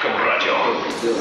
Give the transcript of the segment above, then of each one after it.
русском радио.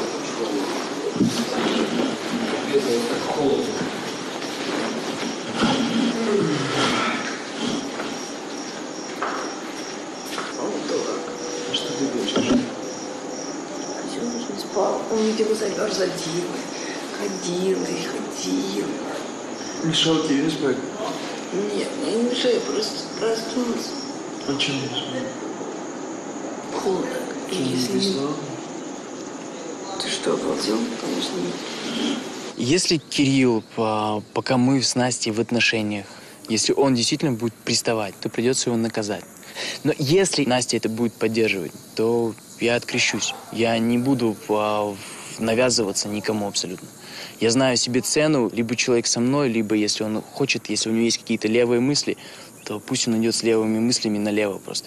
Что ты хочешь? Сегодня же не спал. Он видимо замерз за Димой. Ходил и ходил. Мешал тебе спать? Нет, мне не мешает, просто проснулся. А чем не спал? Холодно. И если не... Ты что, обалдел? Конечно, нет. Если Кирилл, пока мы с Настей в отношениях, если он действительно будет приставать, то придется его наказать. Но если Настя это будет поддерживать, то я открещусь. Я не буду навязываться никому абсолютно. Я знаю себе цену, либо человек со мной, либо если он хочет, если у него есть какие-то левые мысли, то пусть он идет с левыми мыслями налево просто.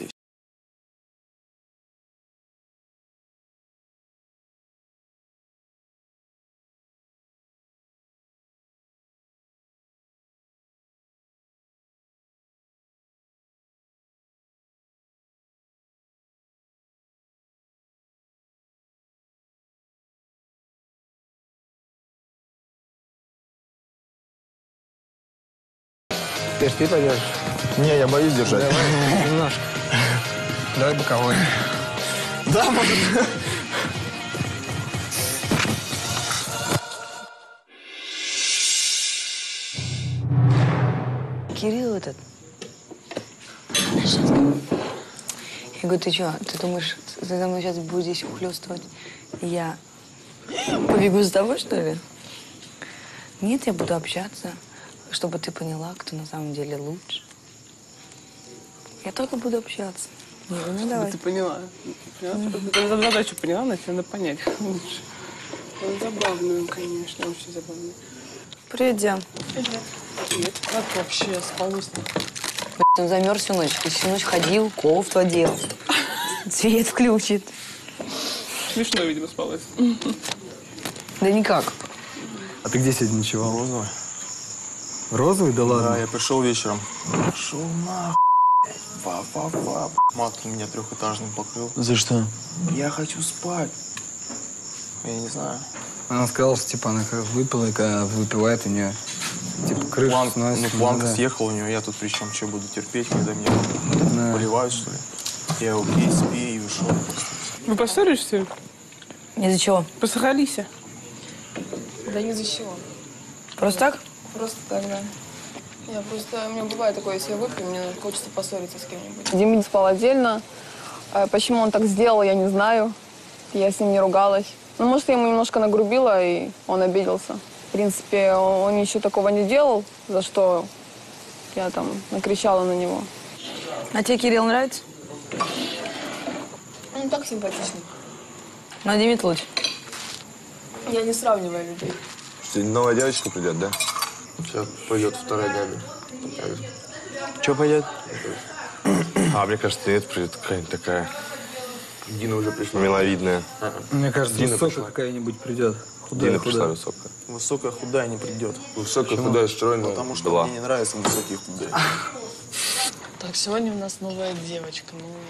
Теперь ты пойдешь? Не, я боюсь держать. Давай, немножко. Давай боковой. Да, может. Кирилл этот. Я говорю, ты что, ты думаешь, ты за мной сейчас будешь здесь ухлёстывать? Я побегу за тобой, что ли? Нет, я буду общаться, чтобы ты поняла, кто на самом деле лучше. Я только буду общаться. Я говорю, ну давай. Ты поняла. Ты задачу поняла, значит, надо понять лучше. Он забавный, конечно, очень забавный. Привет, Диан. Привет. Как вообще спалось? Он замерз всю ночь. Всю ночь ходил, кофту одел. Свет включит. Смешно, видимо, спалось. Да никак. А ты где сегодня ночевал? Розовый. Розовый? Да ладно. Да, я пришел вечером. Пошел нахуй. Мат меня трехэтажным покрыл. За что? Я хочу спать. Я не знаю. Она сказала, что типа она как выпила, и когда выпивает у нее типа крыша Планка, сносит. планка да. съехала у нее, я тут при чем? Что буду терпеть, когда меня поливают, что ли? Я его пей, спи и ушел. Вы поссорились, что ли? Из-за чего? Посрались? Да ни за чего. Просто так? Просто тогда. Я просто, у меня бывает такое, если я выпью, мне хочется поссориться с кем-нибудь. Дима не спал отдельно. Почему он так сделал, я не знаю. Я с ним не ругалась. Ну, может, я ему немножко нагрубила, и он обиделся. В принципе, он ничего такого не делал, за что я там накричала на него. А тебе Кирилл нравится? Он так симпатичный. Но Диме лучше. Я не сравниваю людей. Что, новая девочка придет, да? Сейчас пойдет вторая Габи. Что пойдет? А, мне кажется, нет, придет какая-нибудь такая. Дина уже пришла. Миловидная. Мне кажется, Дина высокая пришла. какая-нибудь придет. Худая, Дина пришла худая. высокая. Высокая, худая не придет. Высокая, худая, стройная. Потому что была. мне не нравятся высокие худые. Так, сегодня у нас новая девочка,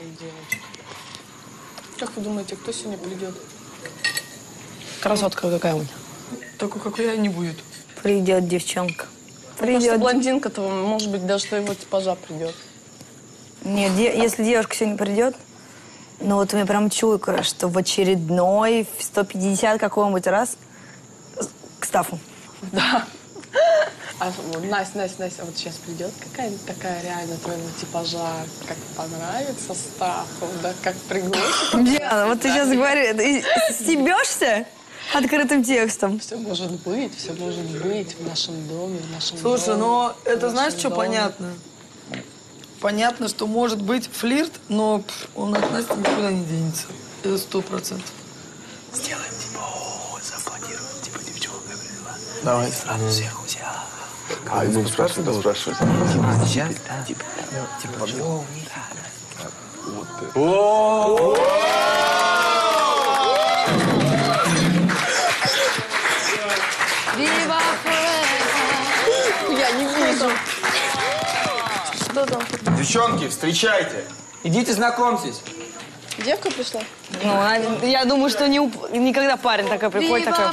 Как вы думаете, кто сегодня придет? Красотка какая-нибудь. Такой, как я, не будет. Придет девчонка. Просто Придет. блондинка, то, может быть, даже твоего типажа придет. Нет, если девушка сегодня придет, ну вот у меня прям чуйка, что в очередной, в 150 какого-нибудь раз к Стафу. Да. А вот Настя, вот сейчас придет какая-нибудь такая реально твоего типажа, как понравится Стаху, да, как пригласит. Диана, вот ты сейчас говоришь, ты стебешься открытым текстом? Все может быть в нашем доме, в нашем Слушай, доме. но это в знаешь, нашем что доме. понятно? Понятно, что может быть флирт, но он от Насти никуда не денется. Это 100%. Сделаем, типа, запланируем, типа, девчонка пришла. Давай. Сразу всех узя. А, будем спрашивать, да, спрашивать. Сейчас? Типа, чего? Я не вижу. Что там? Девчонки, встречайте. Идите знакомьтесь. Девка пришла? Ну, я думаю, что никогда парень такой приходит, такой...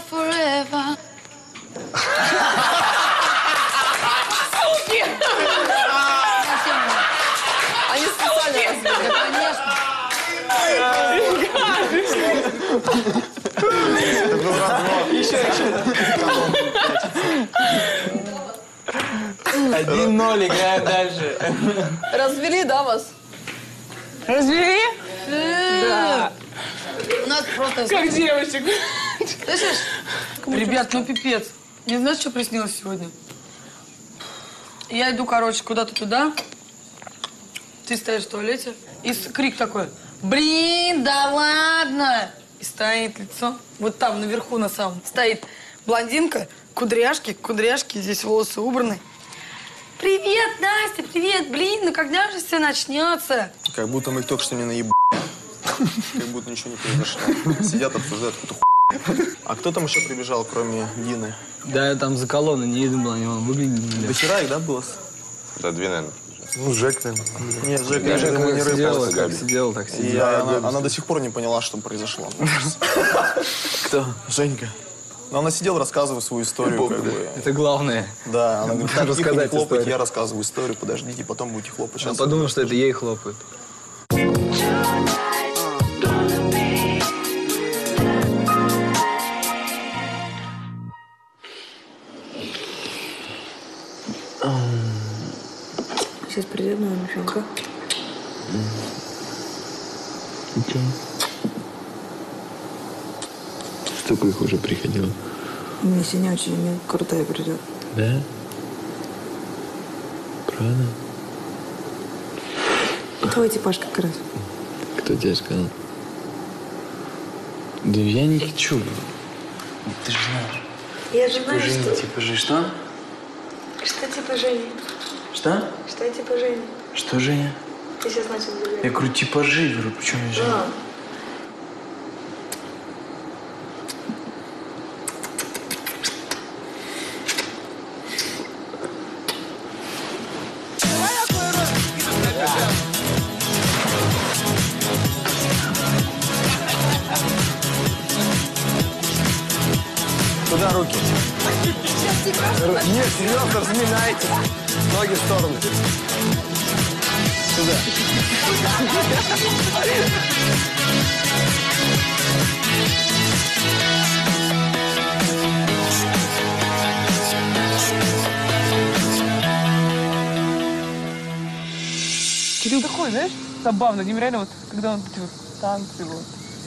Они специально разбили. Конечно. Один ноль, играем дальше. Развели, да, вас? Развели? Да. У нас просто... Как девочек. Слышишь? Ребят, ну пипец. Не знаешь, что приснилось сегодня? Я иду, короче, куда-то туда. Ты стоишь в туалете. И крик такой. Блин, да ладно! И стоит лицо. Вот там, наверху, на самом. Стоит блондинка, кудряшки, здесь волосы убраны. Привет, Настя, привет. Блин, ну когда же все начнется? Как будто мы их только что не наебали. Как будто ничего не произошло. Сидят, обсуждают какую-то хуйню. А кто там еще прибежал, кроме Дины? Да, я там за колонной не видно было, он выглядел. Вчера их, да, было? Да, 2, наверное. Ну, Жек, наверное. Нет, Жека, Я я же думаю, не сидела, рыпался. как сидела, так И сидела. она до сих пор не поняла, что произошло. Кто? Женька. Но она сидела, рассказывая свою историю. Как бы. Это главное. Да, она говорит, Надо тихо, не рассказать хлопайте, историю. я рассказываю историю, подождите, потом будете хлопать. Я Сейчас подумал, что это ей хлопают. Сейчас придет моя девчонка. Столько их уже приходило. Мне сегодня очень крутая придет. Да? Правда? Твой типаж как раз. Кто тебе сказал? Да я не хочу. Ты же знаешь. Я же знаю, что... Типа же что? Что типа Жени? Что? Что типа Жени? Что, Женя? Ты сейчас начал говорить. Я говорю, типажи, говорю, почему я Женя? А. Куда руки? Нет, серьезно, разминайте. Ноги в сторону. Сюда. Кирилл такой, знаешь, забавно, невероятно, вот, когда он эти вот танцы вот.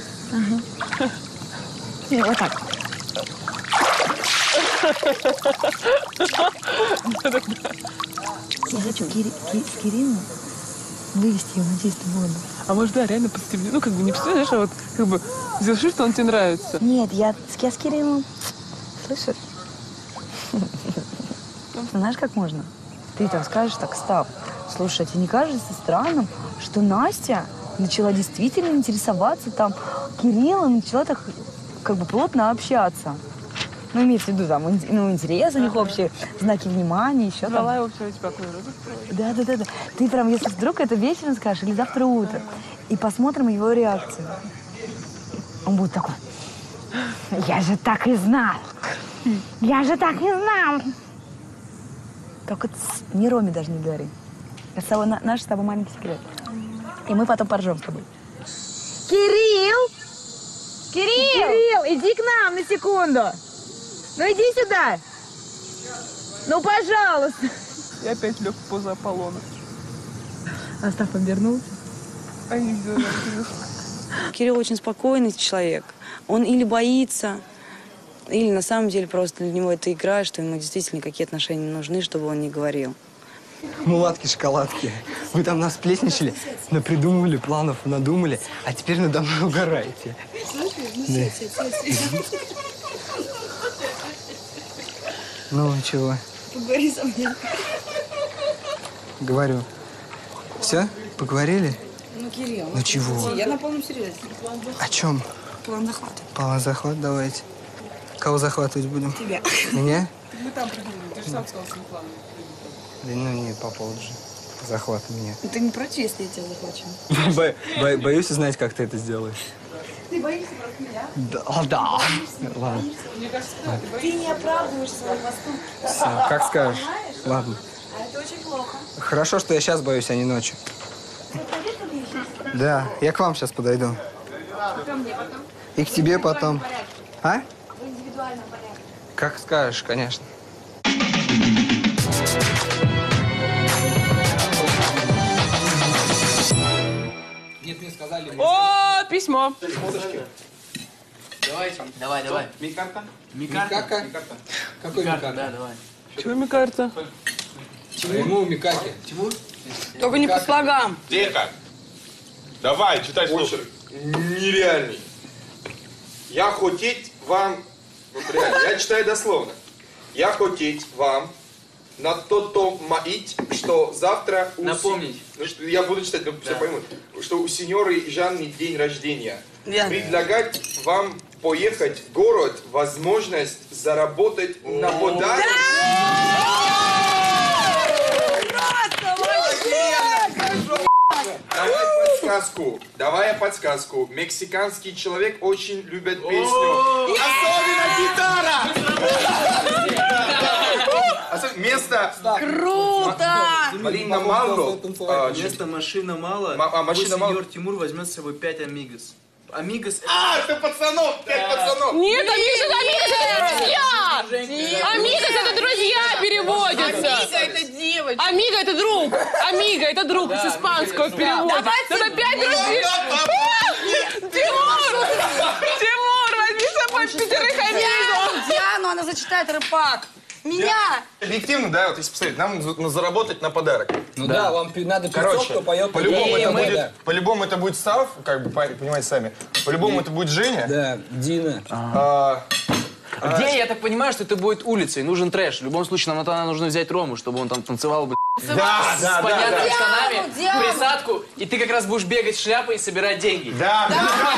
Вот так. Я хочу с Кириллом вывести его на чистую воду. А может, да, реально позитивнее. Ну, как бы не представляешь, а вот как бы завершишь, что он тебе нравится. Нет, я с Кириллом. Слышишь? Знаешь, как можно? Ты так скажешь, так, Став, слушай, а тебе не кажется странным, что Настя начала действительно интересоваться там Кириллом, начала так как бы плотно общаться? Ну, имеется в виду, там, ну, интерес у них общие, знаки внимания, еще Брала там. его вчера тебя кое-что. Да. Ты прям, если вдруг это вечером скажешь или завтра утром, и посмотрим его реакцию. Он будет такой: я же так и знал! Я же так и знал! Только ни Роме даже не говори. Это наш с тобой маленький секрет. И мы потом поржем с тобой. Кирилл! Кирилл, иди к нам на секунду! Ну иди сюда! Ну, пожалуйста! Я опять лег в позу Аполлона. Остап обернулся. А не видела, Кирилл. Кирилл очень спокойный человек. Он или боится, или на самом деле просто для него это игра, что ему действительно какие отношения нужны, чтобы он не говорил. Мулатки-шоколадки. Вы там нас плесничали, напридумывали планов, надумали, а теперь надо мной угораете. Ну, чего? Поговори со мной. Говорю. Все? Поговорили? Ну, Кирилл. Ну, чего? Я на полном серьезе. О чем? План захвата. План захват давайте. Кого захватывать будем? Тебя. Меня? Мы там придумали, ты же сам сказал свой план. Да ну не, по поводу же. захвата меня. Ты не против, если я тебя захвачу? Боюсь узнать, как ты это сделаешь. Ты боишься просто меня? Да. Ладно. Ты не оправдываешь свои поступки. Всё, как скажешь. Ладно. А это очень плохо. Хорошо, что я сейчас боюсь, а не ночью. Да, я к вам сейчас подойду. Ко мне потом. И к тебе потом. А? В индивидуальном порядке. Как скажешь, конечно. Нет, мне сказали... О, письмо. Давай. Микарта? Микарта? Какой Микарта? Да, давай. Чего Микарта? Ему Микарте. Тимур? Только не по слогам. Тихо. Давай, читай почерк. Нереальный. Я хотеть вам... Вот реально, я читаю дословно. Я хотеть вам на то маить, что завтра... Напомнить. Ну, что я буду читать, но все поймут. Что у сеньоры Жанны день рождения. Я. Предлагать вам поехать в город, возможность заработать на подарок. Давай подсказку. Мексиканский человек очень любит песню. Особенно гитара! Место... Круто! Малина Мало. Вместо машина мало. Машина мало. Сеньор Тимур возьмет с собой 5 амигос. Амигос... Это пацанов! 5 пацанов! Нет, Амигос это друзья! Амигос это друзья переводится. Амиго это девочка. Амиго это друг. Амиго это друг с испанского перевода. Это 5 друзей. Тимур, возьми с собой 5 амигос. Диану, она зачитает рэпак. Меня! Объективно, да, вот если посмотреть, нам заработать на подарок. Ну да, вам надо Короче, певцов, кто поет. по-любому это будет Сав, как бы, понимаете сами. По-любому это будет Женя. Да, Дина. Где, я так понимаю, что это будет улицей, нужен трэш. В любом случае, нам на нужно взять Рому, чтобы он там танцевал, с понятными штанами, присадку, и ты как раз будешь бегать с шляпой и собирать деньги. Да.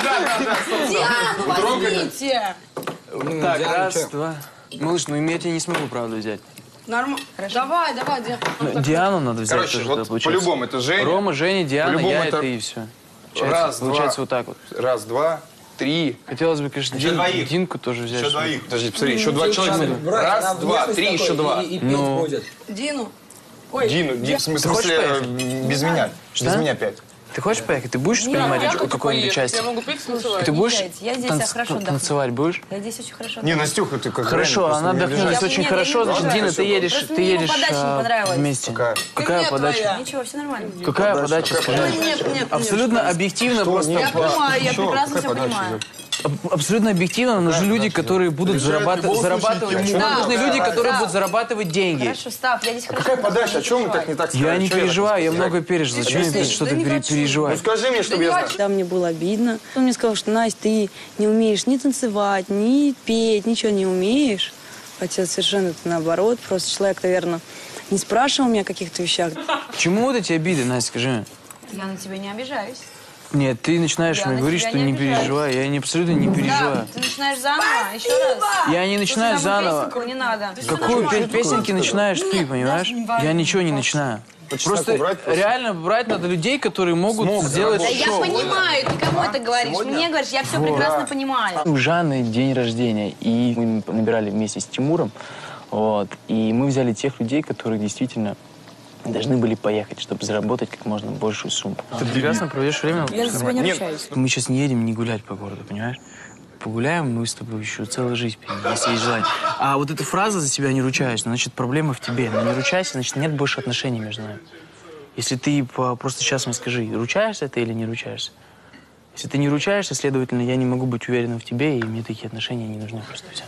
Диану возьмите! Так, раз, два. Малыш, ну я тебя не смогу, правда, взять. Нормально. Давай, Диану. Диану надо взять. Короче, тоже, вот да, получается. по-любому это Женя. Рома, Женя, Диана, По-любому я, это- ты и все. Раз, Получается два. вот так вот. Раз, два, три. Хотелось бы, конечно, Еще двоих. Динку тоже взять. Еще чтобы- двоих. Подожди, посмотри, еще два человека. Раз, два, три, еще два. И петь Ну. ходят. Дину. Дину, в смысле, без меня. Без меня 5. Ты хочешь поехать? Ты будешь принимать какое-нибудь участие? Я могу петь, танцевать. Ты будешь Я здесь хорошо отдохну. танцевать будешь? Я здесь очень хорошо Не, Настюха, ты как Хорошо, реально она просто не отдохнет обижайся. здесь очень Нет, хорошо, я не значит, буду. Дина, ты едешь, Просто мне его подача не понравилась. вместе. Какая? Какая Мне подача? твоя. Ничего, все нормально. Какая подача, скажи? Нет. Абсолютно объективно, просто Я понимаю, я прекрасно все Какая подача понимаю. абсолютно объективно нужны люди, которые будут зарабатывать. Тимур. Нужны люди, которые Да. будут зарабатывать деньги. Хорошо, Став, я здесь хорошо. Какая отдохну, подача? О чем мы так не так сказали? Я не Чё так переживаю, я сказал? много пережил. Зачем мне что-то переживать? Скажи мне, чтобы я знал. Да, мне было обидно. Он мне сказал, что, Настя, ты не умеешь ни танцевать, ни петь, ничего не умеешь. Хотя совершенно это наоборот. Просто человек, наверное, не спрашивал меня о каких-то вещах. Почему вот эти обиды, Настя, скажи? Я на тебя не обижаюсь. Нет, ты начинаешь Я мне на говорить, тебя что не не обижаюсь. переживай. Я абсолютно не переживаю. Да, ты начинаешь заново, еще раз. Я не начинаю Слушай, нам заново. песенку не надо. Какую песенки начинаешь ты, понимаешь? Я ничего не начинаю. Просто брать просто. реально брать надо людей, которые могут сделать Да я шоу. понимаю, ты кому это говоришь? Мне говоришь, я все прекрасно понимаю. У Жанны день рождения, и мы набирали вместе с Тимуром, вот, и мы взяли тех людей, которые действительно должны были поехать, чтобы заработать как можно большую сумму. Ты прекрасно проведешь время. Я за тебя не ручаюсь. Мы сейчас не едем не гулять по городу, понимаешь? Погуляем, мы с тобой еще целую жизнь впереди, если есть желание. А вот эта фраза «за себя не ручаюсь», значит, проблема в тебе. Но не ручайся, значит, нет больше отношений между нами. Если ты просто сейчас мне скажи, ручаешься ты или не ручаешься? Если ты не ручаешься, следовательно, я не могу быть уверенным в тебе, и мне такие отношения не нужны просто все.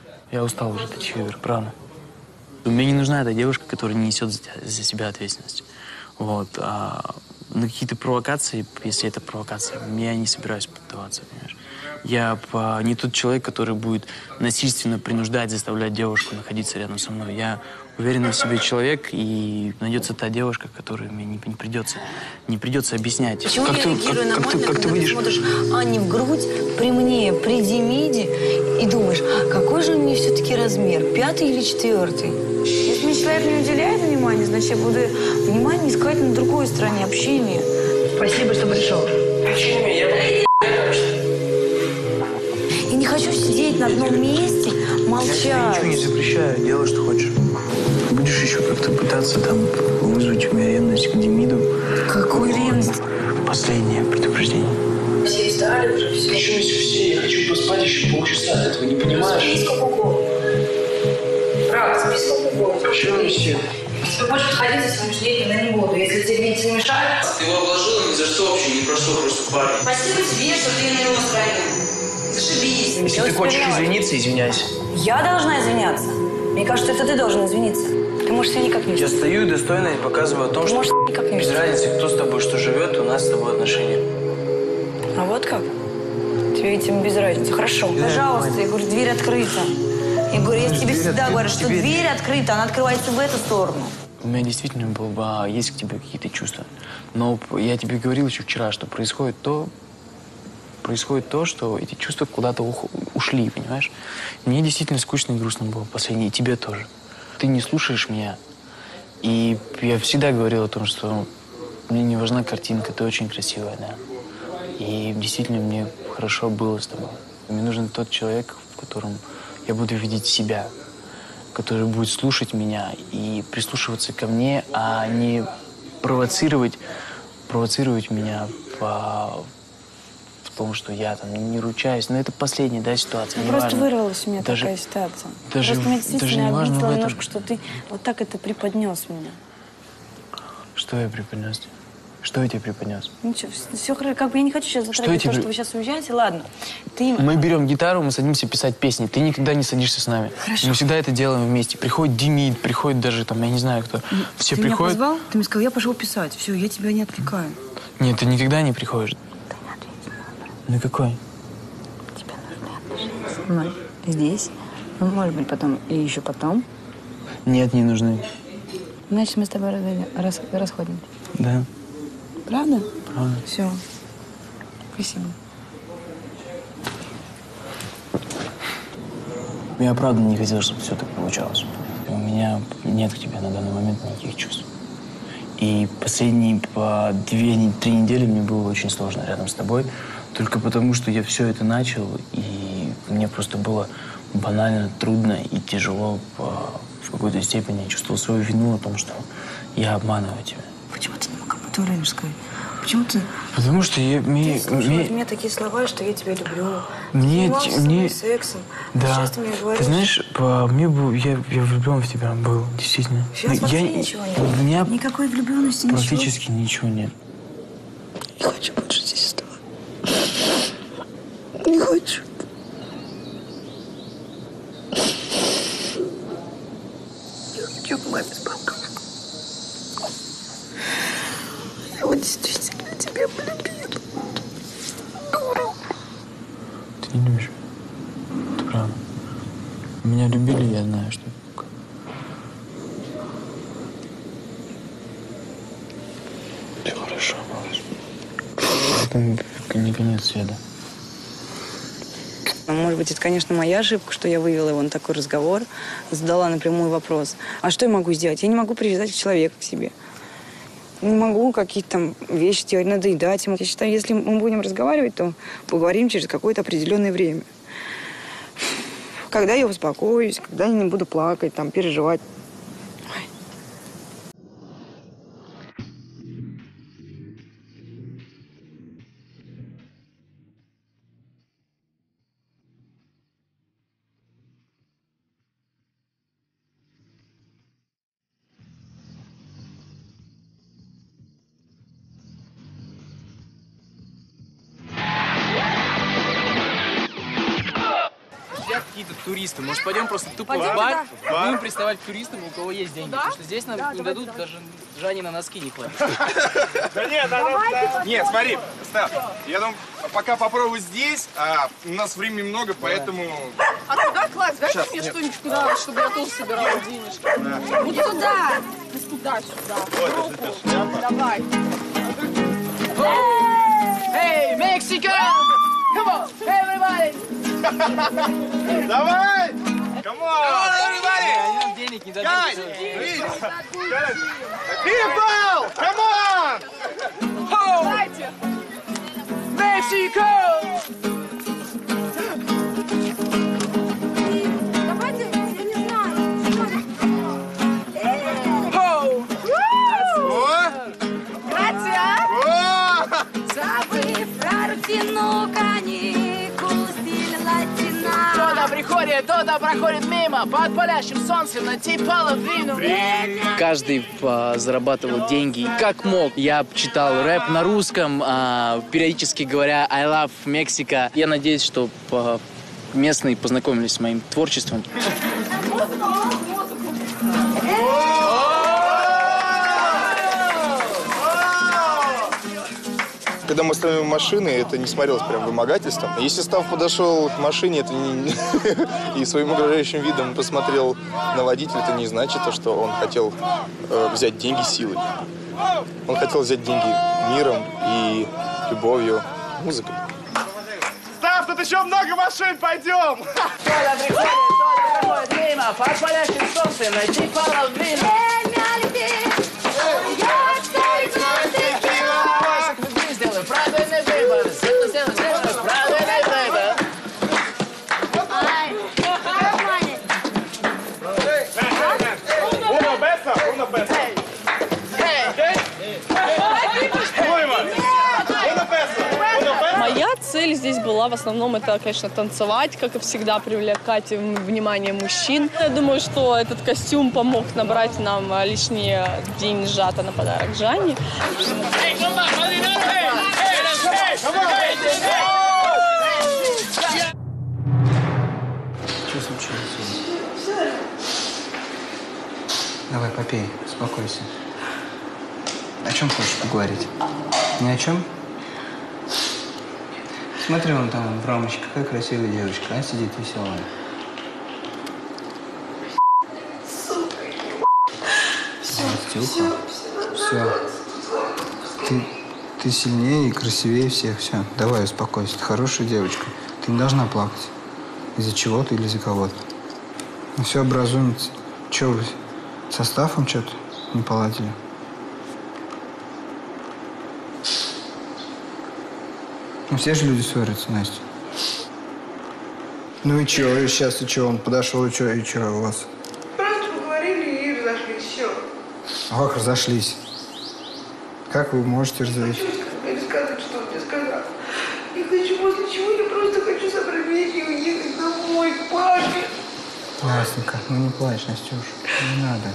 Я устал уже от этих игр, правда. Мне не нужна эта девушка, которая не несет за себя ответственность. Вот. А на какие-то провокации, если это провокация, я не собираюсь поддаваться, понимаешь? Я не тот человек, который будет насильственно принуждать, заставлять девушку находиться рядом со мной. Я уверенный в себе человек, и найдется та девушка, которой мне не придется объяснять. Почему я реагирую на момент, когда ты смотришь Анне в грудь, при мне, при Демиде, и думаешь, какой же у меня все-таки размер, 5 или 4? Если мне человек не уделяет внимания, значит, я буду внимание искать на другой стороне общения. Спасибо, что пришел. Я не хочу сидеть на одном месте, молчать. Я ничего не запрещаю, делай, что хочешь. Будешь еще как-то пытаться там вызвать у меня ревность к Демиду. Какую ревность? Последнее предупреждение. Все встали уже, все. Почему все? Я хочу поспать еще полчаса, ты этого не понимаешь? Спи сколько угодно. Правда, спи сколько угодно. Почему не все? Тебе больше подходить за своим ждением я не буду. Если тебе не мешает... Ты его обложила ни за что вообще, ни про что, просто парень. Спасибо тебе, что ты на него настроил. Зашибись. Если ты хочешь извиниться, извиняйся. Я должна извиняться? Мне кажется, это ты должен извиниться. Ты можешь себя никак не вести. Я стою и достойно показываю о том, что никак не без разницы, кто с тобой что живет, у нас с тобой отношения. А вот как? Тебе, видимо, без разницы. Хорошо. Пожалуйста, я говорю, дверь открыта. Я говорю, я тебе всегда говорю, что дверь открыта, она открывается в эту сторону. У меня действительно есть к тебе какие-то чувства. Но я тебе говорил еще вчера, что происходит то, что эти чувства куда-то ушли, понимаешь? Мне действительно скучно и грустно было последнее, и тебе тоже. Ты не слушаешь меня. И я всегда говорил о том, что мне не важна картинка, ты очень красивая, да. И действительно мне хорошо было с тобой. Мне нужен тот человек, в котором я буду видеть себя, который будет слушать меня и прислушиваться ко мне, а не провоцировать меня в том, что я там не ручаюсь. Но это последняя, да, ситуация. Просто вырвалась у меня такая ситуация. Просто меня действительно обидело немножко, что ты вот так это преподнес меня. Что я преподнес? Что я тебе преподнес? Ничего, все хорошо. Как бы я не хочу сейчас затрагивать то, что вы сейчас уезжаете. Ладно. Мы берем гитару, мы садимся писать песни. Ты никогда не садишься с нами. Хорошо. Мы всегда это делаем вместе. Приходит Демид, приходит даже там, я не знаю кто. Все ты приходят. Меня позвал? Ты мне сказал, я пошел писать. Все, я тебя не отвлекаю. Нет, ты никогда не приходишь. Ты не ответил. На какой? Тебе нужны отношения. Здесь. Ну, может быть, потом и еще потом. Нет, не нужны. Значит, мы с тобой расходимся. Да. Правда? Правда. Все. Спасибо. Я правда не хотел, чтобы все так получалось. У меня нет к тебе на данный момент никаких чувств. И последние по 2-3 недели мне было очень сложно рядом с тобой. Только потому, что я все это начал, и мне просто было банально трудно и тяжело в какой-то степени. Я чувствовал свою вину о том, что я обманываю тебя. Почему ты не мог об этом раньше сказать? Почему ты... Потому что я... Ты слушала от меня такие слова, что я тебя люблю. Мне... сексом. Да. Сейчас ты мне говоришь... Ты знаешь, я влюблен в тебя был, действительно. Сейчас вообще ничего нет. У меня никакой влюбленности, практически ничего нет. Не хочу больше здесь оставаться. Не хочу. Я хочу к маме с папой. Я вот действительно тебя полюбила. Дура. Ты не любишь? Это правда. Меня любили, я знаю, что это такое. Все хорошо, малыш. Это не конец света. Может быть, это, конечно, моя ошибка, что я вывела его на такой разговор, задала напрямую вопрос. А что я могу сделать? Я не могу привязать человека к себе. Не могу какие-то там вещи делать, надоедать ему. Я считаю, если мы будем разговаривать, то поговорим через какое-то определенное время. Когда я успокоюсь, когда я не буду плакать, там, переживать. Какие-то туристы. Может, пойдем просто тупо в бар? Будем приставать к туристам, у кого есть деньги. Потому что здесь нам не дадут, даже Жане на носки не хватит. Да нет, нет, смотри, Стас, я думаю, пока попробую здесь, а у нас времени много, поэтому... А куда класть? Дайте мне что-нибудь куда, чтобы я тоже собирала денежки. Вот сюда. Туда-сюда. Вот, это шляпа. Давай. Эй, Мексика! Come on, everybody! Давай! Come on! Они нам денег не дадут. People! Come on! Mexico! Давайте, я не знаю. Кто-то проходит мимо, под палящим солнцем найти половину. Каждый зарабатывал деньги как мог. Я читал рэп на русском, периодически говоря I love Mexico. Я надеюсь, что местные познакомились с моим творчеством. Когда мы остановили машины, это не смотрелось прям вымогательством. Если Став подошел к машине и своим угрожающим видом посмотрел на водителя, это не значит, что он хотел взять деньги силой. Он хотел взять деньги миром и любовью, музыкой. Став, тут еще много машин, пойдем! Кто-то проходит мимо, под палящим солнцем найти половину. Правильный выбор, правильный выбор. Uno peso. Моя цель здесь была в основном это, конечно, танцевать, как и всегда, привлекать внимание мужчин. Я думаю, что этот костюм помог набрать нам лишние деньжата на подарок Жанне. Что случилось? Давай, попей, успокойся. О чем хочешь поговорить? Ни о чем? Смотри, вон там в рамочке, какая красивая девочка, а сидит веселая. Все. Ты сильнее и красивее всех. Все, давай, успокойся. Ты хорошая девочка. Ты не должна плакать. Из-за чего-то или из-за кого-то. Ну, все образуется. Че вы с составом что-то не поладили? Ну, все же люди ссорятся, Настя. Ну и чё, и сейчас, и чё, он подошел, и чё у вас? Просто поговорили и разошлись, все. А как разошлись? Как вы можете разойтись? Я рассказывать, что он мне сказал. Я хочу, после чего я просто хочу собрать вещи и уехать домой к папе. Настенька, ну не плачь, Настюш, не надо.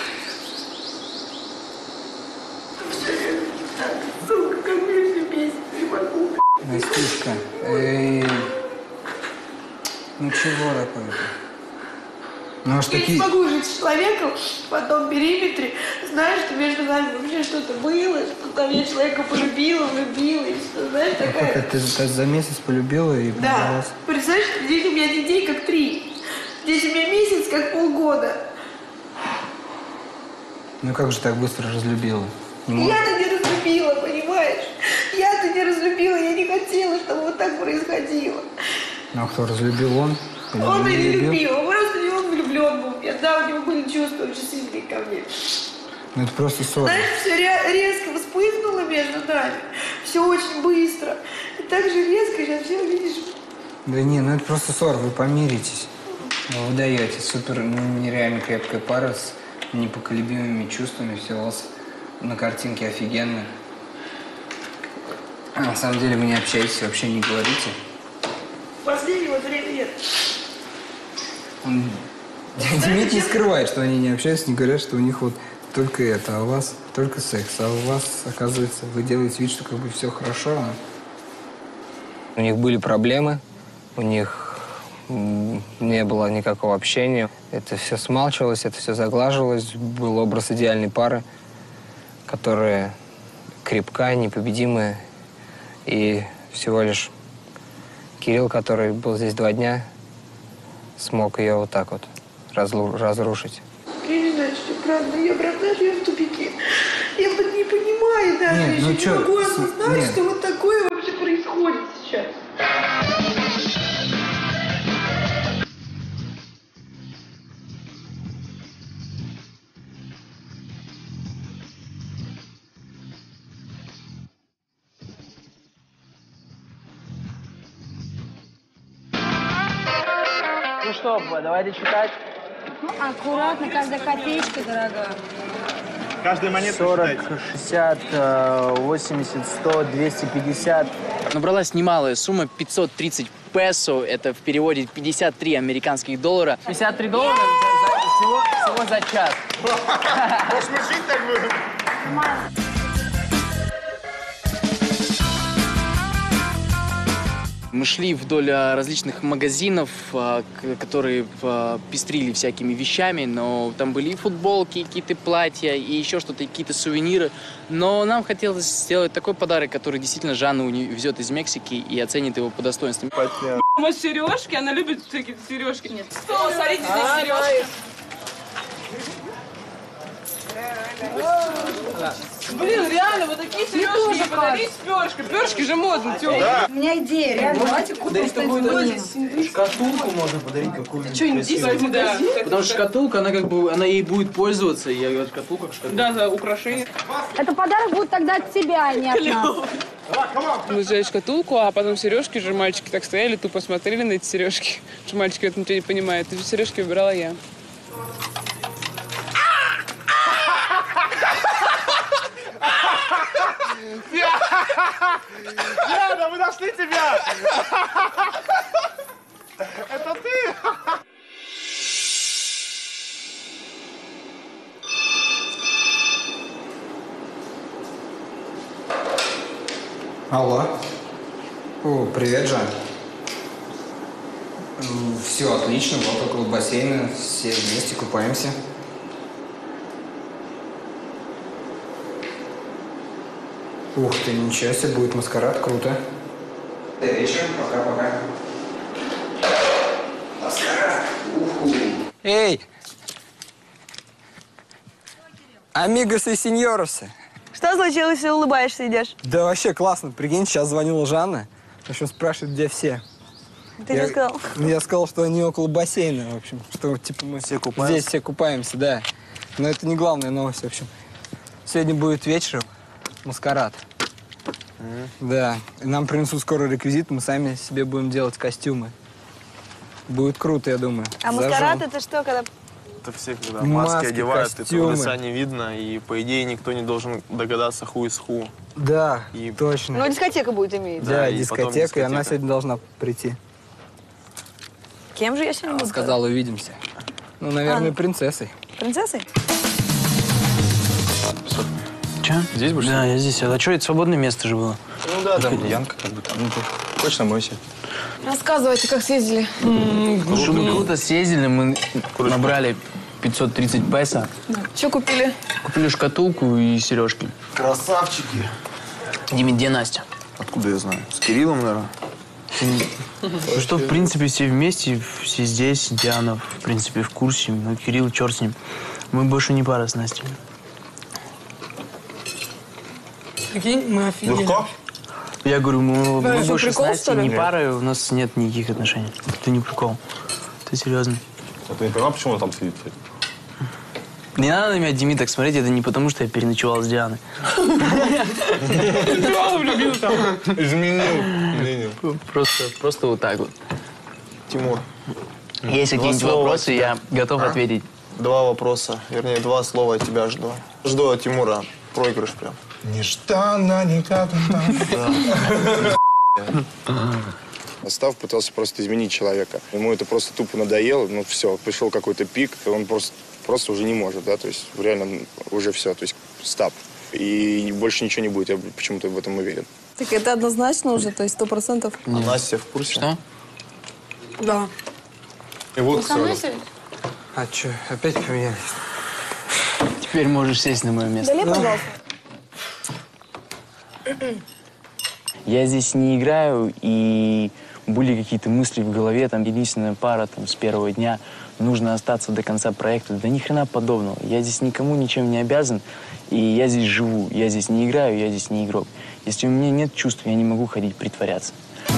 Сука, как мне все бесит, не могу. Настюшка, ну чего такое-то? Ну, аж Я такие... не смогу жить с человеком в одном периметре, знаешь, что между нами вообще что-то было, что там я человека полюбила, влюбилась, что, знаешь, Ну, такая... как это, ты за месяц полюбила и Да. понравилась? Представляешь, здесь у меня детей как 3. Здесь у меня месяц как полгода. Ну как же так быстро разлюбила? Не мог- Я-то не разлюбила, понимаешь? Я-то не разлюбила, я не хотела, чтобы вот так происходило. Ну а кто, разлюбил он? Или Он меня не любил? любил, он просто не он влюблен был. Да, у него были чувства очень сильные ко мне. Ну это просто ссора. Знаешь, все резко вспыхнуло между нами. Все очень быстро. И так же резко, сейчас все увидишь. Да не, ну это просто ссора, вы помиритесь. Вы даете супер, ну, нереально крепкая пара с непоколебимыми чувствами. Все у вас на картинке офигенно. А на самом деле вы не общаетесь, вообще не говорите. Последнего времени нет. Демид не скрывает, что они не общаются, не говорят, что у них вот только это, а у вас только секс. А у вас, оказывается, вы делаете вид, что как бы все хорошо. У них были проблемы, у них не было никакого общения. Это все смалчивалось, это все заглаживалось. Был образ идеальной пары, которая крепкая, непобедимая. И всего лишь Кирилл, который был здесь 2 дня, смог ее вот так вот разрушить. Я не знаю, что правда. Я правда, я в тупике. Я вот не понимаю даже. Нет, ну еще чё, не могу осознать, нет. что вот такое вообще происходит сейчас. стоп, давайте читать. Аккуратно, каждая копеечка дорогая. Каждая монета 40, 60, 80, 100, 250. Набралась немалая сумма, 530 песо. Это в переводе 53 американских доллара. 53 доллара всего за час. Может, мы жить так будем? Мы шли вдоль различных магазинов, которые пестрили всякими вещами, но там были и футболки, и какие-то платья, и еще что-то, какие-то сувениры. Но нам хотелось сделать такой подарок, который действительно Жанна везет из Мексики и оценит его по достоинству. Вот сережки, она любит всякие сережки. Нет. О, смотрите, здесь сережки. Блин, реально, вот такие сережки ей подарить с перышкой. Перышки же модно, тёмные. Да. У меня идея, реально, давайте купим что-нибудь. Шкатулку можно подарить какую-нибудь. Что-нибудь, да. Потому что шкатулка, она ей будет пользоваться. Я говорю, шкатулка, шкатулка. Да, за украшение. Это подарок будет тогда от тебя, а не от нас. Мы взяли шкатулку, а потом сережки же мальчики так стояли, тупо смотрели на эти сережки. Что мальчики в этом ничего не понимают. И сережки выбирала я. Яна, мы нашли тебя! Это ты? Алло. О, привет, Жан. Все отлично, вот около бассейна, все вместе купаемся. Ух ты, ничего себе, будет маскарад, круто. До вечера, пока-пока. Маскарад, уху. Эй! Амигосы и сеньоросы. Что случилось, ты улыбаешься, идешь? Да вообще классно. Прикинь, сейчас звонила Жанна. В общем, спрашивает, где все. Ты что сказал? Я сказал, что они около бассейна, в общем. Что, типа, мы все купаемся. Здесь все купаемся, да. Но это не главная новость, в общем. Сегодня будет вечером маскарад. Да. И нам принесут скоро реквизит, мы сами себе будем делать костюмы. Будет круто, я думаю. А маскарад это что, когда... Это все, когда маски одевают, костюмы. это лица не видно, и, по идее, никто не должен догадаться, ху из ху. Да, точно. Ну, дискотека будет иметь. Да, дискотека, и она сегодня должна прийти. Кем же я сегодня буду? Сказала, увидимся. Ну, наверное, принцессой. Принцессой? Че? Здесь будешь? Да, я здесь. А что, это свободное место же было? Ну да, там Янка как бы там. Ну, точно мойся. Рассказывайте, как съездили. Слушай, мы круто съездили, мы набрали 530 песо. Что купили? Купили шкатулку и сережки. Красавчики. Дима, где Настя? Откуда я знаю? С Кириллом, наверное. Ну что, в принципе, все вместе, все здесь. Диана, в принципе, в курсе. Ну, Кирилл, черт с ним. Мы больше не пара с Настей. Прикинь, мы офигели. Легко? Я говорю, мы больше прикол, с Настей что ли? не пара, и у нас нет никаких отношений. Это не прикол. Это серьезно. А ты не поняла, почему он там сидит? Не надо на меня, Дими, так смотреть. Это не потому, что я переночевал с Дианой. Изменил. Просто вот так вот. Тимур. Есть какие-нибудь вопросы, я готов ответить. 2 вопроса, вернее, 2 слова от тебя жду. Жду от Тимура проигрыш прям. Нежданно, никак. Став пытался просто изменить человека. Ему это просто тупо надоело. Ну все, пришел какой-то пик, и он просто уже не может, да, то есть реально уже все, то есть стоп. И больше ничего не будет, я почему-то в этом уверен. Так это однозначно уже, то есть 100%? А Настя в курсе? Что? Да. И вот А что, опять поменялись? Теперь можешь сесть на мое место. Дали, пожалуйста. Я здесь не играю, и были какие-то мысли в голове, там, единственная пара там, с первого дня, нужно остаться до конца проекта. Да ни хрена подобного. Я здесь никому ничем не обязан, и я здесь живу. Я здесь не играю, я здесь не игрок. Если у меня нет чувств, я не могу ходить притворяться.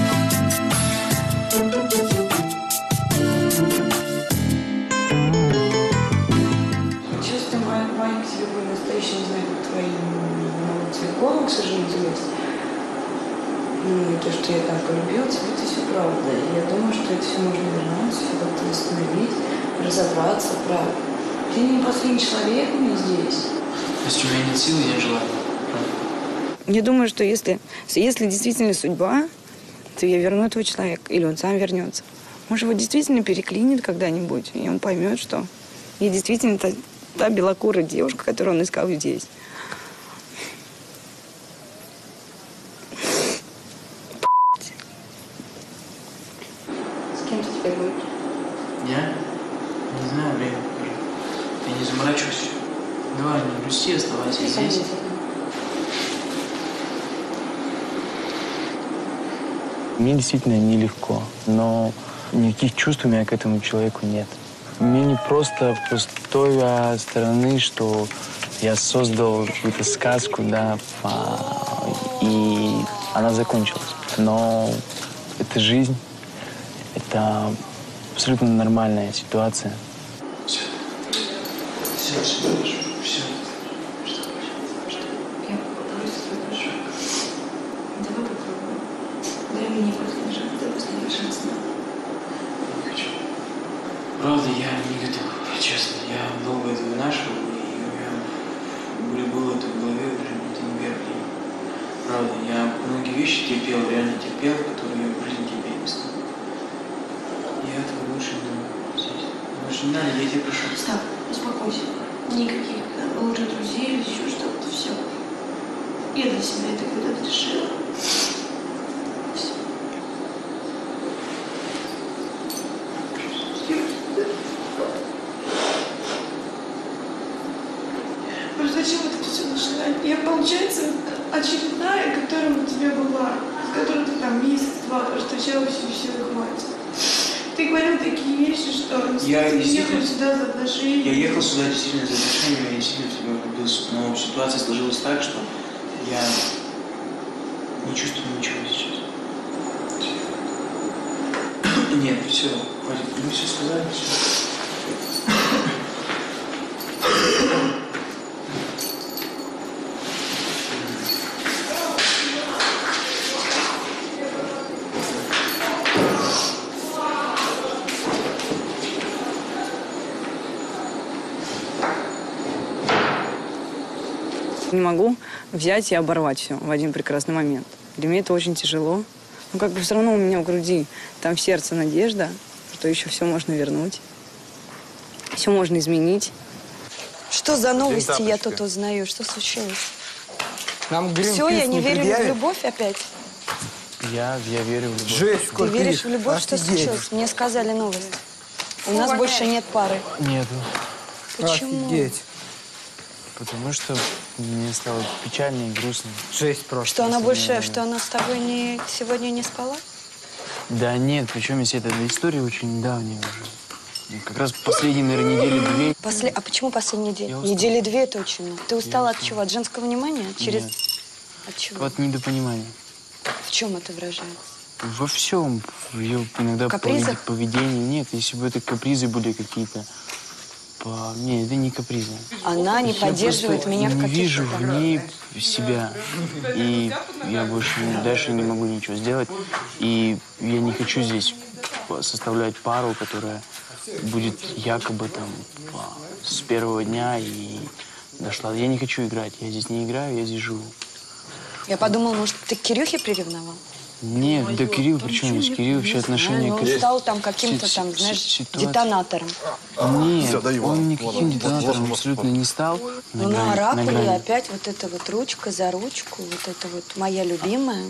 Честно, моим к тебе был настоящий, не знаю, твоим телефоном, к сожалению, есть. Ну, и то, что я там полюбила тебя, это все правда. И я думаю, что это все можно вернуть, все как-то восстановить, разобраться, правда. Ты не последний человек у меня здесь. Если у меня нет силы, я желаю. Я думаю, что если действительно судьба, то я верну этого человека, или он сам вернется. Может, его действительно переклинит когда-нибудь, и он поймет, что я действительно та белокурая девушка, которую он искал здесь. С кем ты теперь будешь? Я? Не знаю, время покажет. Я не заморачиваюсь. Давай, не грусти, оставайся здесь. Мне действительно нелегко, но никаких чувств у меня к этому человеку нет. Мне не просто с той стороны, что я создал какую-то сказку, да, и она закончилась. Но это жизнь, это абсолютно нормальная ситуация. Все, все. Правда, я не готов, честно. Я долго это вынашивал, и у меня было это в голове уже не первый день. Правда, я многие вещи терпел, реально терпел, которые я в жизни терпеть не стал. Я этого больше не думаю здесь. Больше не надо, я тебя прошу. Став, успокойся. Никаких лжедрузей или еще что-то, все. Я для себя это когда-то решила. Зачем это все начинать? Я, получается, очередная, которая у тебя была, с которой ты там месяц-два встречалась и все, и хватит. Ты говорил такие вещи, что Я ехал сюда за отношениями. Я ехал сюда действительно за отношениями, я действительно в тебя влюбился. Но ситуация сложилась так, что я не чувствую ничего сейчас. Нет, все, хватит. Мы все сказали, все. Не могу взять и оборвать все в один прекрасный момент. Для меня это очень тяжело. Но как бы все равно у меня в груди там в сердце надежда, что еще все можно вернуть, все можно изменить. Что за новости я тут узнаю? Что случилось? Нам все, я не верю в любовь опять. Я верю в любовь. Жесть, Ты веришь в любовь? Что случилось? Мне сказали новость. У нас больше нет пары. Нету. Почему? Офигеть. Потому что мне стало печально и грустно. Жесть просто. Что она больше, что она с тобой сегодня не спала? Да нет, причем если эта история очень недавняя уже. Как раз последние, наверное, недели-две. А почему последние недели? Недели-две это очень много. Ты устала от чего? От женского внимания? Нет. От чего? От недопонимания. В чем это выражается? Во всем. В ее иногда поведении. Нет, если бы это капризы были какие-то. Нет, это не капризы. Она не поддерживает меня в каких-то... Не вижу в ней себя. И я больше дальше не могу ничего сделать. И я не хочу здесь составлять пару, которая будет якобы там с первого дня и дошла. Я не хочу играть. Я здесь не играю, я здесь живу. Я подумала, может, ты к Кирюхе приревновал? Нет, да Кирилл, причем здесь? Кирилл вообще отношения... Он стал там каким-то там, знаешь, детонатором. Нет, он никаким детонатором абсолютно не стал. Ну, на оракуле опять вот эта вот ручка за ручку, вот это вот моя любимая.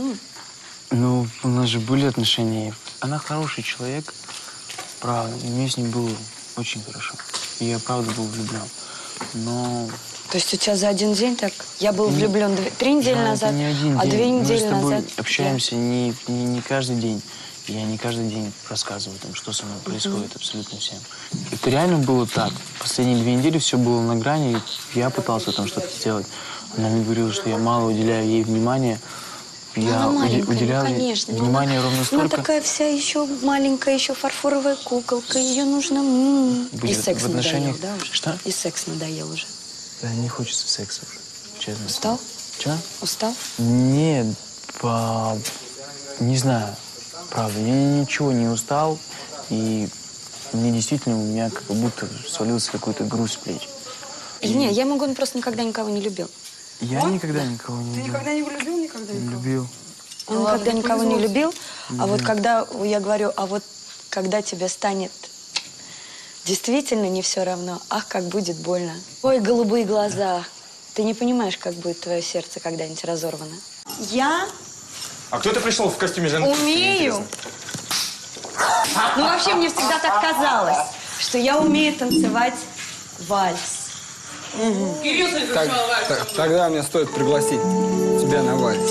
Ну, у нас же были отношения. Она хороший человек, правда. Мне с ним было очень хорошо. И я, правда, был влюблен. Но... То есть у тебя за один день так? Я был влюблен 3 недели назад, не один а день. 2 недели назад. Мы с тобой общаемся не каждый день. Я не каждый день рассказываю, там, что со мной происходит абсолютно всем. Это реально было так. Последние 2 недели все было на грани, и я пытался там что-то сделать. Она мне говорила, что я мало уделяю ей внимания. Я уделял конечно, внимание ровно столько. Она такая вся еще маленькая, еще фарфоровая куколка. Ее нужно... И секс надоел, да, уже? Что? И секс надоел уже. Да, не хочется секса уже, честно. Устал? Че? Устал? Нет, Не знаю, правда, я ничего не устал, и мне действительно, у меня как будто свалился какой-то груз с плеч. Не, я могу, он просто никогда никого не любил. Я никогда никого не любил. Ты никогда не любил никогда никого? Любил. Он никогда никого не любил, а вот когда, я говорю, а вот когда тебе станет действительно не все равно, ах, как будет больно. Ой, голубые глаза. Ты не понимаешь, как будет твое сердце когда-нибудь разорвано. Я А кто-то пришел в костюме жены? умею. Ну, вообще, мне всегда так казалось, что я умею танцевать вальс. Кирилл танцевал вальс. Тогда мне стоит пригласить тебя на вальс.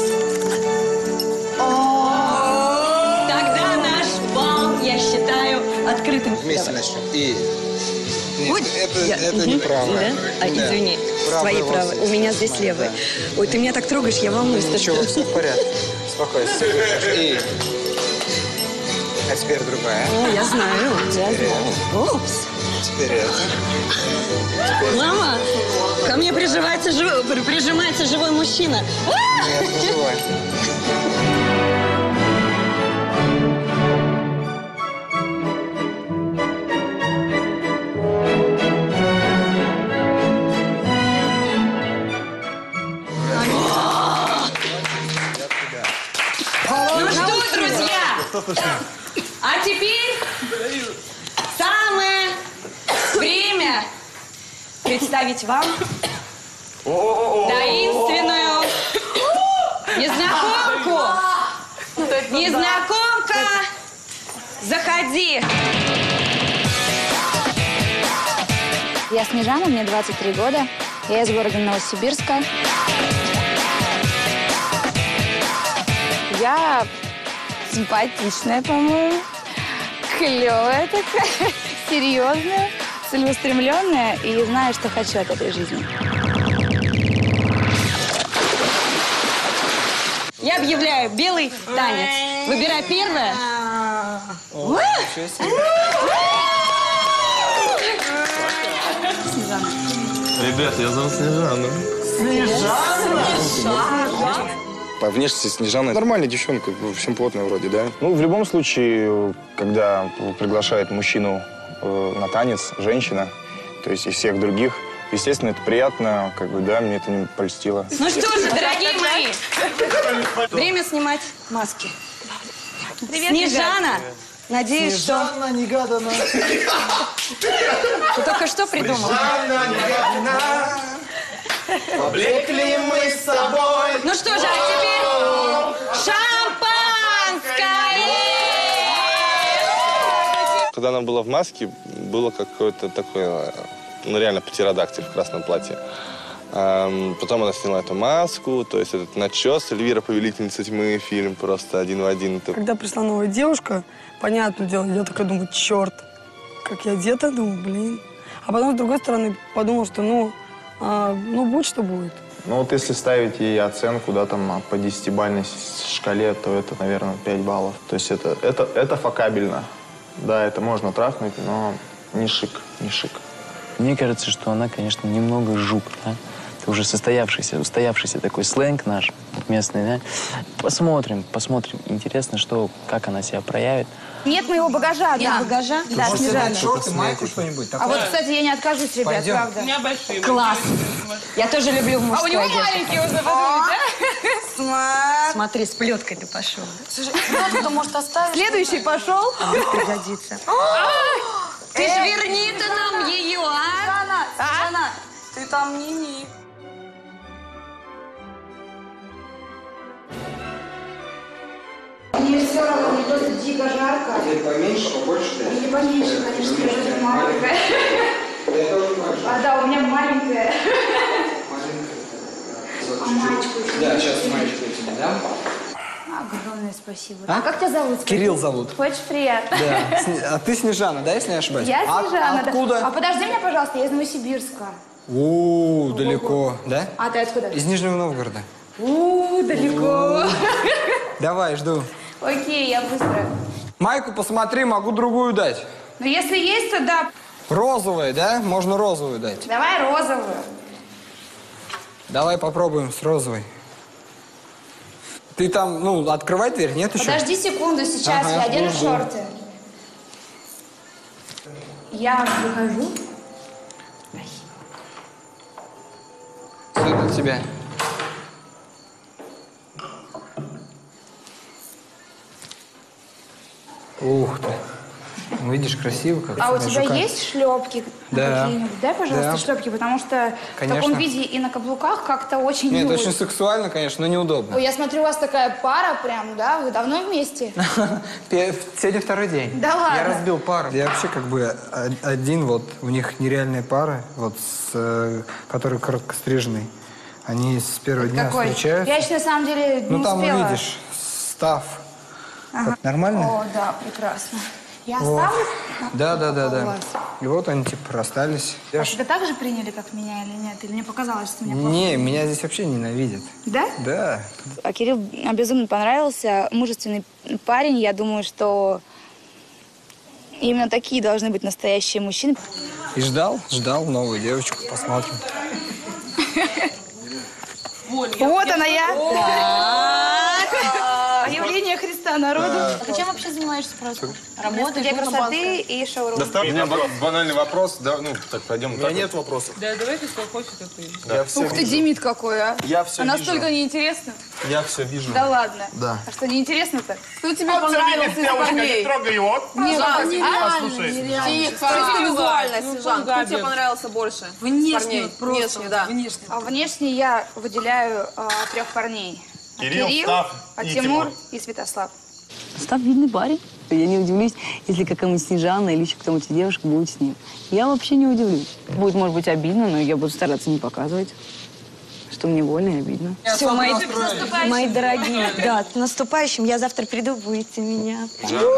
Тогда наш бал, я считаю, открытым. Вместе начнем. И... Будет? Это неправо. Да? А, извини, твои правы. У меня здесь левые. Ой, ты меня так трогаешь, я волнуюсь. Ничего, все в порядке. Спокойно. И... А теперь другая. О, я знаю, я знаю. Упс. Теперь это. Мама, ко мне прижимается живой мужчина. Нет, не живой. Ну что, друзья, а теперь самое время представить вам таинственную незнакомку. Незнакомка, заходи. Я Снежана, мне 23 года. Я из города Новосибирска. Я симпатичная, по-моему, клевая такая, серьезная, целеустремленная и знаю, что хочу от этой жизни. Я объявляю белый танец. Выбирай первое. Ребята, я зовут Снежана. Снежана? По внешности Снежана нормальная девчонка, в общем, плотная вроде, да? Ну, в любом случае, когда приглашает мужчину на танец, женщина, то есть из всех других, естественно, это приятно, как бы, да, мне это не польстило. Ну что же, дорогие мои, время снимать маски. Привет, Снежана, надеюсь, что... Снежана негаданно. Ты только что придумал? Снежана негаданно. Облекли мы с собой. Ну что же, а теперь шампанское! Когда она была в маске, было какое-то такое, ну реально птеродактиль в красном платье. Потом она сняла эту маску, то есть этот начес, Эльвира, повелительница тьмы, фильм просто один в один. Когда пришла новая девушка, понятное дело, я такая думаю, черт, как я одета, думаю, блин. А потом, с другой стороны, подумал, что ну будет, что будет. Ну вот если ставить ей оценку, да, там по 10-бальной шкале, то это, наверное, 5 баллов. То есть это факабельно. Да, это можно трахнуть, но не шик, не шик. Мне кажется, что она, конечно, немного жук, да? Это уже устоявшийся такой сленг наш местный, да? Посмотрим. Интересно, как она себя проявит. Нет моего багажа, Нет да. багажа? Да, Снежана. Шорты, майку, что-нибудь такое. А вот, кстати, я не откажусь, ребят, Пойдем. правда. У меня большие. Класс. Я тоже люблю в А у мужской него одежде. маленькие уже, подумайте, да? Смотри, с плеткой ты пошел. Слушай, кто может оставить? Следующий пошел. Пригодится. Ты ж верни-то нам ее, а? Снежана, ты там не-не. Мне все равно, мне просто дико жарко. Или поменьше, побольше, да? Или поменьше, конечно, я же маленькая. Я тоже большой. А, да, у меня маленькая. Вот А чуть-чуть. маечку еще Да, не сейчас купили. маечку я тебе дам. Огромное спасибо. А? Как тебя зовут? Кирилл зовут. Очень приятно. Да. А ты Снежана, да, если не ошибаюсь? Я Снежана, да. Откуда? А подожди меня, пожалуйста, я из Новосибирска. Далеко, да? А ты откуда? Из Нижнего Новгорода. Далеко. Давай, жду. Окей, я быстро. Майку посмотри, могу другую дать. Но если есть, то да. Розовая, да? Можно розовую дать. Давай розовую. Давай попробуем с розовой. Ты там, ну, открывай дверь, нет еще? Подожди секунду, сейчас Ага, я одену жду. шорты. Я выхожу. Все для тебя. Ух ты. Видишь, красиво как. А у тебя шикарно. есть шлепки Да. какие-нибудь? Дай, пожалуйста, Да. шлепки, потому что в Конечно. таком виде и на каблуках как-то очень Нет, не очень сексуально, конечно, но неудобно. Ой, я смотрю, у вас такая пара прям, да? Вы давно вместе? Сегодня второй день. Да ладно? Я разбил пару. Я вообще как бы один, вот у них нереальные пары, вот которые короткостриженные. Они с первого дня Какой? встречаются. Я еще на самом деле не Ну там успела. увидишь, став. Ага. Нормально? О, да, прекрасно. Я Вот. оставлю? Да. Класс. И вот они типа расстались. А тебя так же приняли, как меня, или нет? Или мне показалось, что меня плохо? Не, меня здесь вообще ненавидят. Да? Да. А Кирилл безумно понравился. Мужественный парень. Я думаю, что именно такие должны быть настоящие мужчины. И ждал новую девочку, посмотрим. Вот она я. Явление Христа народу. А ты чем вообще занимаешься просто? Работаешь, Студия красоты и шоурум. У меня банальный вопрос. Да, ну, так, пойдем. У меня нет вопросов. Да, давай ты что хочешь, то ты. Ух ты, Демид какой, а? Я все А настолько неинтересно? Я все вижу. Да ладно. Да. А что, неинтересно-то? Кто тебе понравился из парней? трогай его. Нет, Послушай. Тихо. Чисто визуально, Ну, Снежан, кто Габи. тебе понравился больше? Внешне, Парней. просто. Внешне, да. Внешне. А внешне я выделяю 3 парней. Кирилл, Став и Тимур Тимур. и Святослав. Став видный парень. Я не удивлюсь, если какая-нибудь Снежана или еще кто-нибудь девушка будет с ним. Я вообще не удивлюсь. Будет, может быть, обидно, но я буду стараться не показывать, что мне больно и обидно. Все, мои дорогие, да, с наступающим. Я завтра приду, будете меня.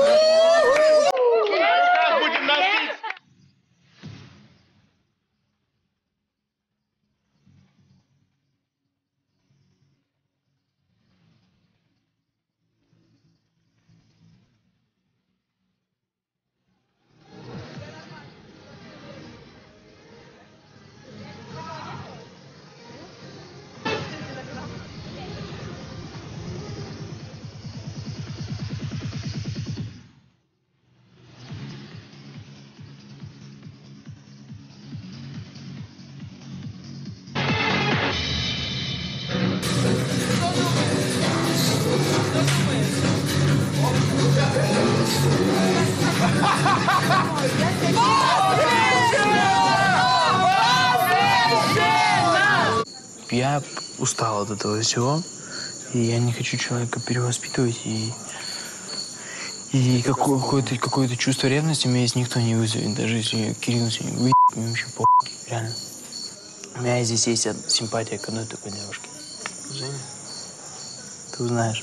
Я устал от этого всего, и я не хочу человека перевоспитывать, и какое-то чувство ревности меня из никто не вызовет, даже если Кирилл сегодня выебет, мне вообще похуй, реально. У меня здесь есть симпатия к одной такой девушке. Женя, ты узнаешь.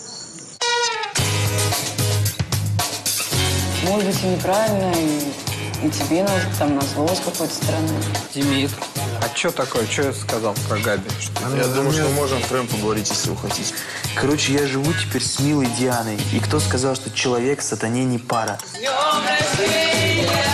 Может быть, и неправильно, и тебе там назло с какой-то стороны. Демид, а что такое? Что я сказал про Габи? Я думаю, что мы можем втроем поговорить, если вы хотите. Короче, я живу теперь с милой Дианой. И кто сказал, что человек сатане не пара? С днем рождения!